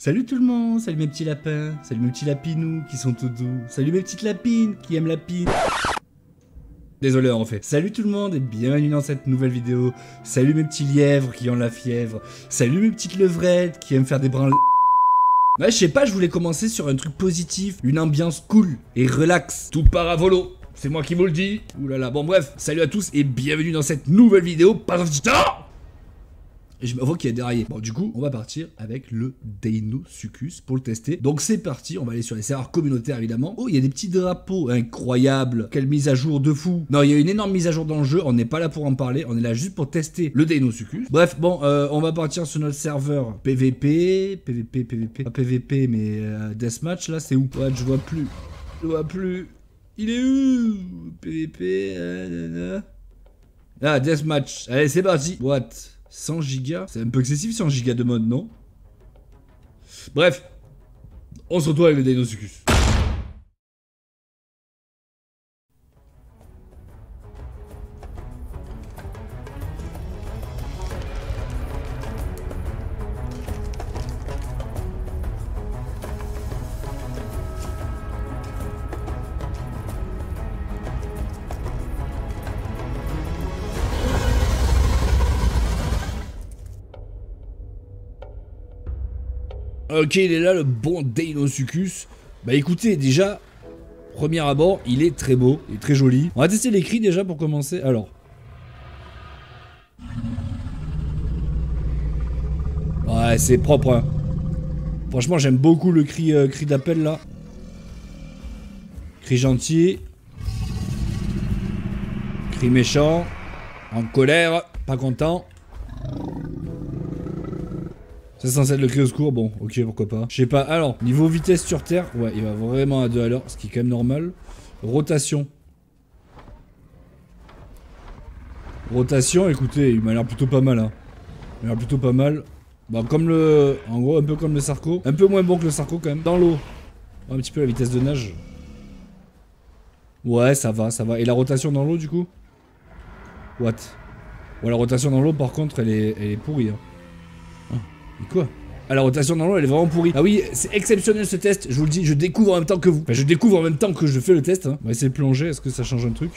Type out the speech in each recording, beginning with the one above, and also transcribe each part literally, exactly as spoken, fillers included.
Salut tout le monde, salut mes petits lapins, salut mes petits lapinous qui sont tout doux, salut mes petites lapines qui aiment la pine. Désolé en fait. Salut tout le monde et bienvenue dans cette nouvelle vidéo. Salut mes petits lièvres qui ont la fièvre, salut mes petites levrettes qui aiment faire des brins... Ouais, je sais pas, je voulais commencer sur un truc positif, une ambiance cool et relax. Tout part à volo, c'est moi qui vous le dis. Ouh là là, bon bref, salut à tous et bienvenue dans cette nouvelle vidéo. Pas un petit temps. Et je m'avoue qu'il y a déraillé. Bon, du coup, on va partir avec le Deinosuchus pour le tester. Donc c'est parti, on va aller sur les serveurs communautaires évidemment. Oh, il y a des petits drapeaux incroyables. Quelle mise à jour de fou. Non, il y a une énorme mise à jour dans le jeu, on n'est pas là pour en parler, on est là juste pour tester le Deinosuchus. Bref, bon, euh, on va partir sur notre serveur P V P, P V P, P V P, pas P V P mais euh, Deathmatch là, c'est où? Ouais, je vois plus, je vois plus. Il est où? P V P, euh, ah, Deathmatch, allez c'est parti. What? cent gigas, c'est un peu excessif cent gigas de mode, non? Bref, on se retrouve avec le Deinosuchus. Ok, il est là le bon Deinosuchus. Bah écoutez, déjà, premier abord, il est très beau, il est très joli. On va tester les cris déjà pour commencer. Alors. Ouais, c'est propre, hein. Franchement, j'aime beaucoup le cri, euh, cri d'appel là. Cri gentil. Cri méchant. En colère, pas content. C'est censé être le cri au secours, bon, ok, pourquoi pas. Je sais pas, alors, niveau vitesse sur terre, ouais, il va vraiment à deux à l'heure, ce qui est quand même normal. Rotation. Rotation, écoutez, il m'a l'air plutôt pas mal, hein. Il m'a l'air plutôt pas mal. Bah, comme le... En gros, un peu comme le Sarco. Un peu moins bon que le Sarco, quand même. Dans l'eau. Un petit peu la vitesse de nage. Ouais, ça va, ça va. Et la rotation dans l'eau, du coup? What? Ouais, la rotation dans l'eau, par contre, elle est, elle est pourrie, hein. Mais quoi? Ah, la rotation dans l'eau elle est vraiment pourrie. Ah oui, c'est exceptionnel ce test, je vous le dis, je découvre en même temps que vous. Enfin, je découvre en même temps que je fais le test, hein. On va essayer de plonger, est-ce que ça change un truc?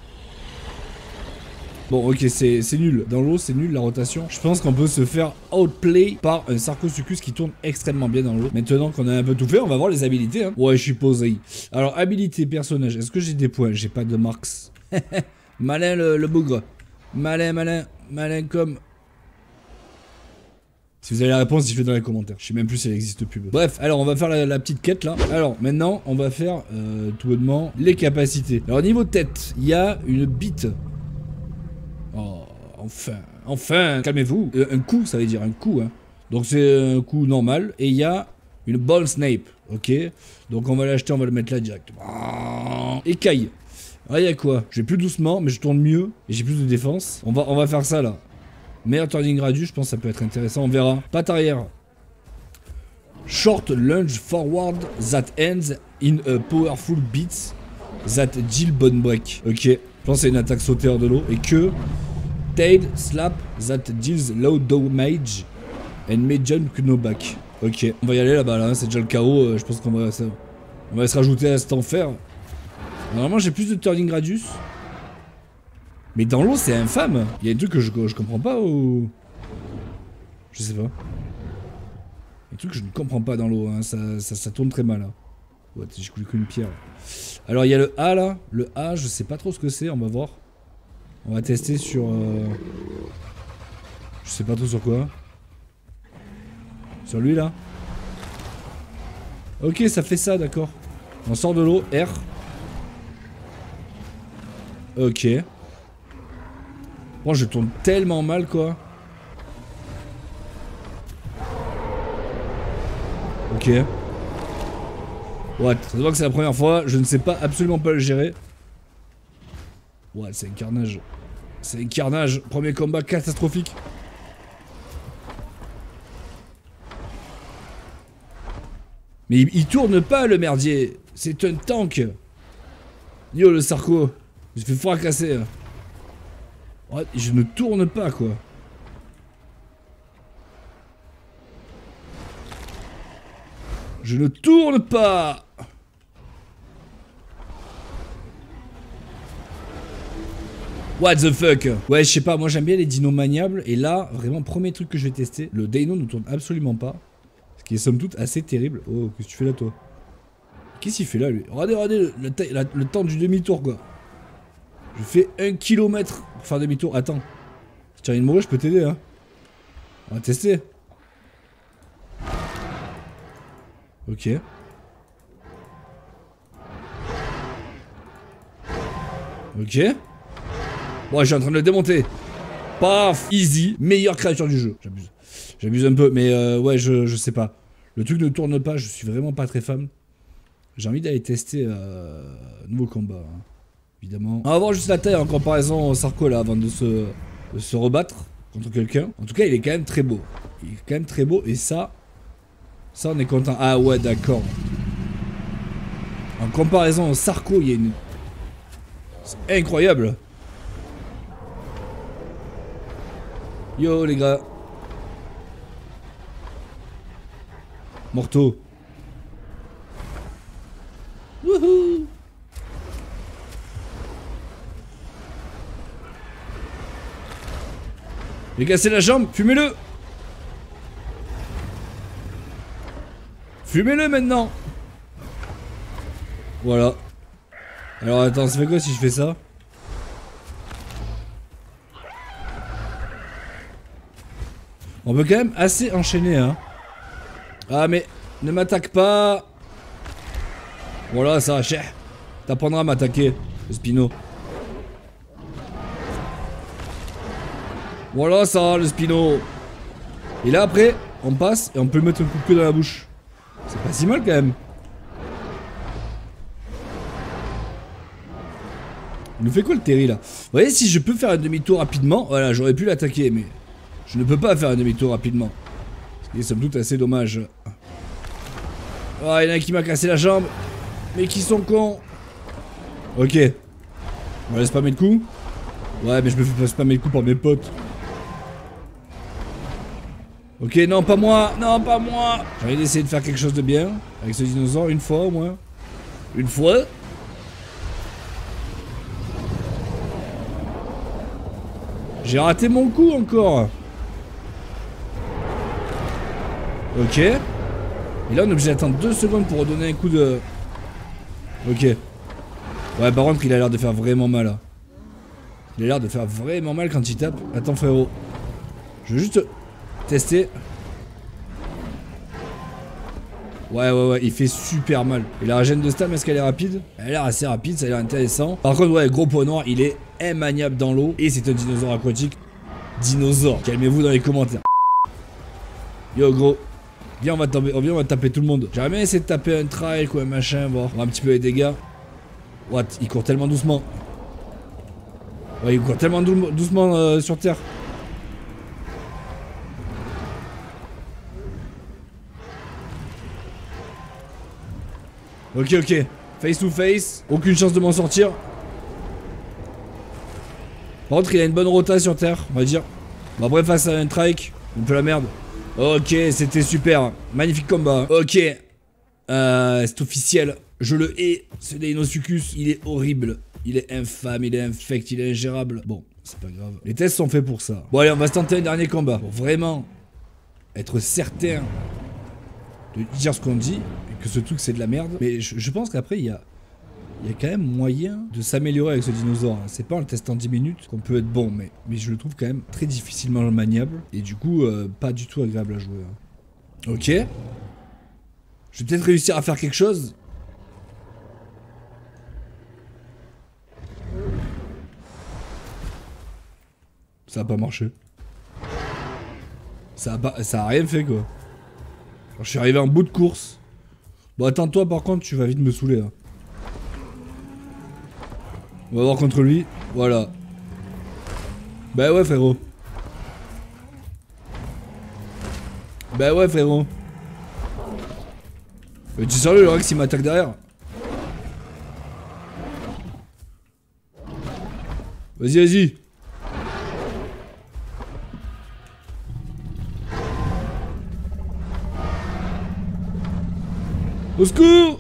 Bon, ok, c'est nul. Dans l'eau, c'est nul la rotation. Je pense qu'on peut se faire outplay par un Sarcosuchus qui tourne extrêmement bien dans l'eau. Maintenant qu'on a un peu tout fait, on va voir les habilités, hein. Ouais, je suis posé. Alors, habilité, personnage, est-ce que j'ai des points? J'ai pas de marks. Malin le, le bougre. Malin, malin, malin comme... Si vous avez la réponse, dites-le dans les commentaires. Je sais même plus si elle existe pub. Bref, alors on va faire la, la petite quête là. Alors maintenant, on va faire euh, tout bonnement les capacités. Alors niveau tête, il y a une bite. Oh, enfin, enfin, calmez-vous. Euh, un coup, ça veut dire un coup, hein. Donc c'est un coup normal. Et il y a une ball snape, ok. Donc on va l'acheter, on va le mettre là directement. Écaille. Ah, il y a quoi? Je vais plus doucement, mais je tourne mieux et j'ai plus de défense. On va, on va faire ça là. Meilleur turning radius, je pense que ça peut être intéressant, on verra. Patte arrière. Short lunge forward that ends in a powerful beat that deal bone break. Ok, je pense que c'est une attaque sautée hors de l'eau. Et que tail slap that deals low damage and medium knockback. Ok, on va y aller là-bas, là, c'est déjà le chaos. Euh, je pense qu'on va, ça, on va se rajouter à cet enfer. Normalement, j'ai plus de turning radius. Mais dans l'eau, c'est infâme. Il y a des trucs que je, je comprends pas ou... Je sais pas. Il y a des trucs que je ne comprends pas dans l'eau, hein. ça, ça, ça tourne très mal. Hein. Ouais, j'ai coulé qu'une pierre. Alors, il y a le A, là. Le A, je sais pas trop ce que c'est, on va voir. On va tester sur... Euh... Je sais pas trop sur quoi. Sur lui, là. Ok, ça fait ça, d'accord. On sort de l'eau, R. Ok. Bon, je tourne tellement mal, quoi. Ok. What? Ça se voit que c'est la première fois, je ne sais pas absolument pas le gérer. Ouais, c'est un carnage. C'est un carnage. Premier combat catastrophique. Mais il, il tourne pas, le merdier. C'est un tank. Yo, le Sarco. Je fais fracasser. Ouais, je ne tourne pas, quoi. Je ne tourne pas. What the fuck? Ouais, je sais pas, moi j'aime bien les dinos maniables. Et là, vraiment, premier truc que je vais tester, le Dino ne tourne absolument pas. Ce qui est somme toute assez terrible. Oh, qu'est-ce que tu fais là, toi? Qu'est-ce qu'il fait là, lui? Regardez, regardez le, le, la, le temps du demi-tour, quoi. Je fais un kilomètre pour faire demi-tour. Attends. Si tu as envie de mourir, je peux t'aider, hein. On va tester. Ok. Ok. Bon, je suis en train de le démonter. Paf, easy. Meilleure créature du jeu. J'abuse. J'abuse un peu, mais euh, ouais, je, je sais pas. Le truc ne tourne pas, je suis vraiment pas très fan. J'ai envie d'aller tester euh, nouveau combat, hein, évidemment. On va voir juste la taille en comparaison au Sarko là, avant de se, de se rebattre contre quelqu'un. En tout cas, il est quand même très beau. Il est quand même très beau, et ça, ça on est content. Ah ouais, d'accord. En comparaison au Sarko, il y a une... C'est incroyable. Yo les gars. Morto. Wouhou. J'ai cassé la jambe, fumez-le. Fumez-le maintenant. Voilà. Alors attends, ça fait quoi si je fais ça? On peut quand même assez enchaîner, hein. Ah mais, ne m'attaque pas. Voilà, ça va, cher. T'apprendras à m'attaquer, le Spino. Voilà ça, le Spino. Et là après, on passe et on peut mettre un coup de pied dans la bouche. C'est pas si mal quand même. Il nous fait quoi le Terry là? Vous voyez, si je peux faire un demi-tour rapidement, voilà, j'aurais pu l'attaquer, mais je ne peux pas faire un demi-tour rapidement. Ce qui est somme toute assez dommage. Oh, il y en a un qui m'a cassé la jambe. Mais qui sont cons. Ok. On va laisser spammer le coup. Ouais, mais je me fais pas spammer le coup par mes potes. Ok, non, pas moi. Non, pas moi. J'ai envie d'essayer de faire quelque chose de bien avec ce dinosaure, une fois au moins. Une fois. J'ai raté mon coup encore. Ok. Et là, on est obligé d'attendre deux secondes pour redonner un coup de... Ok. Ouais, par contre, il a l'air de faire vraiment mal, là. Il a l'air de faire vraiment mal quand il tape. Attends, frérot. Je veux juste tester. Ouais, ouais, ouais, il fait super mal. Et la régène de stam, est-ce qu'elle est rapide? Elle a l'air assez rapide, ça a l'air intéressant. Par contre, ouais, gros point noir, il est immaniable dans l'eau. Et c'est un dinosaure aquatique. Dinosaure. Calmez-vous dans les commentaires. Yo, gros. Viens, on va, taper, viens, on va taper tout le monde. J'aimerais bien essayer de taper un trail ou un machin, voir. On va un petit peu les dégâts. What? Il court tellement doucement. Ouais, il court tellement dou doucement euh, sur terre. Ok, ok. Face to face. Aucune chance de m'en sortir. Par contre, il a une bonne rota sur terre, on va dire. Bon, après, face à un trike, un peu la merde. Ok, c'était super. Magnifique combat. Ok. Euh, c'est officiel. Je le hais. Ce Deinosuchus, il est horrible. Il est infâme, il est infect, il est ingérable. Bon, c'est pas grave. Les tests sont faits pour ça. Bon, allez, on va se tenter un dernier combat. Pour vraiment être certain de dire ce qu'on dit. Et que ce truc, c'est de la merde. Mais je, je pense qu'après, il y a... Il y a quand même moyen de s'améliorer avec ce dinosaure. C'est pas en le testant dix minutes qu'on peut être bon, mais, mais je le trouve quand même très difficilement maniable. Et du coup, euh, pas du tout agréable à jouer. Hein. Ok. Je vais peut-être réussir à faire quelque chose. Ça a pas marché. Ça a, pas, ça a rien fait quoi. Alors, je suis arrivé en bout de course. Bon, attends-toi par contre, tu vas vite me saouler. Hein. On va voir contre lui. Voilà. Bah ouais, frérot. Bah ouais, frérot. Mais tu es sérieux, le Rex, il m'attaque derrière? Vas-y, vas-y. Au secours!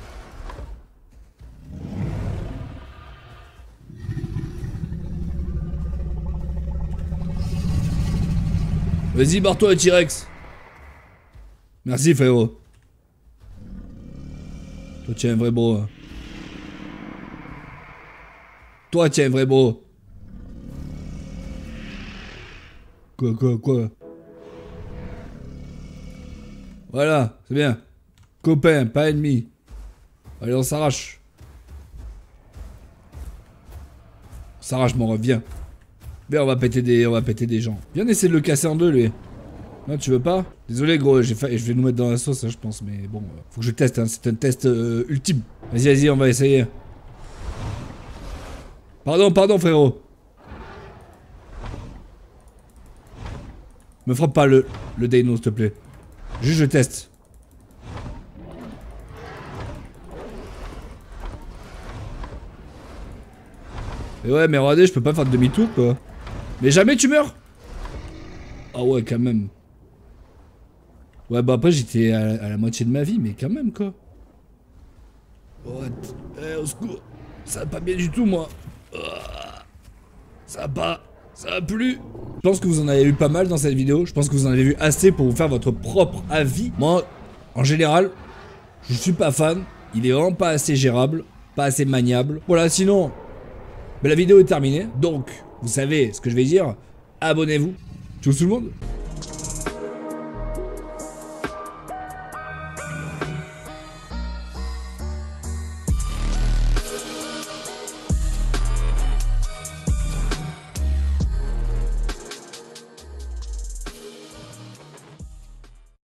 Vas-y, barre-toi, T-Rex. Merci, frérot. Toi, tu es un vrai bro. Hein. Toi, tu es un vrai bro. Quoi, quoi, quoi? Voilà, c'est bien. Copain, pas ennemi. Allez, on s'arrache. On s'arrache, mon ref, viens. Viens, on va péter des, on va péter des gens. Viens, essayer de le casser en deux, lui. Non, tu veux pas? Désolé, gros, j'ai fait, je vais nous mettre dans la sauce, hein, je pense, mais bon, euh, faut que je teste, hein, c'est un test euh, ultime. Vas-y, vas-y, on va essayer. Pardon, pardon, frérot. Me frappe pas le, le Dino, s'il te plaît. Juste, je teste. Et ouais, mais regardez, je peux pas faire de demi-tour, quoi. Mais jamais tu meurs. Ah ouais, quand même. Ouais, bah après, j'étais à, à la moitié de ma vie, mais quand même, quoi. What? Eh, au secours. Ça va pas bien du tout, moi. Ça va pas. Ça va plus. Je pense que vous en avez vu pas mal dans cette vidéo. Je pense que vous en avez vu assez pour vous faire votre propre avis. Moi, en général, je suis pas fan. Il est vraiment pas assez gérable. Pas assez maniable. Voilà, sinon, ben, la vidéo est terminée. Donc, vous savez ce que je vais dire. Abonnez-vous. Ciao tout le monde.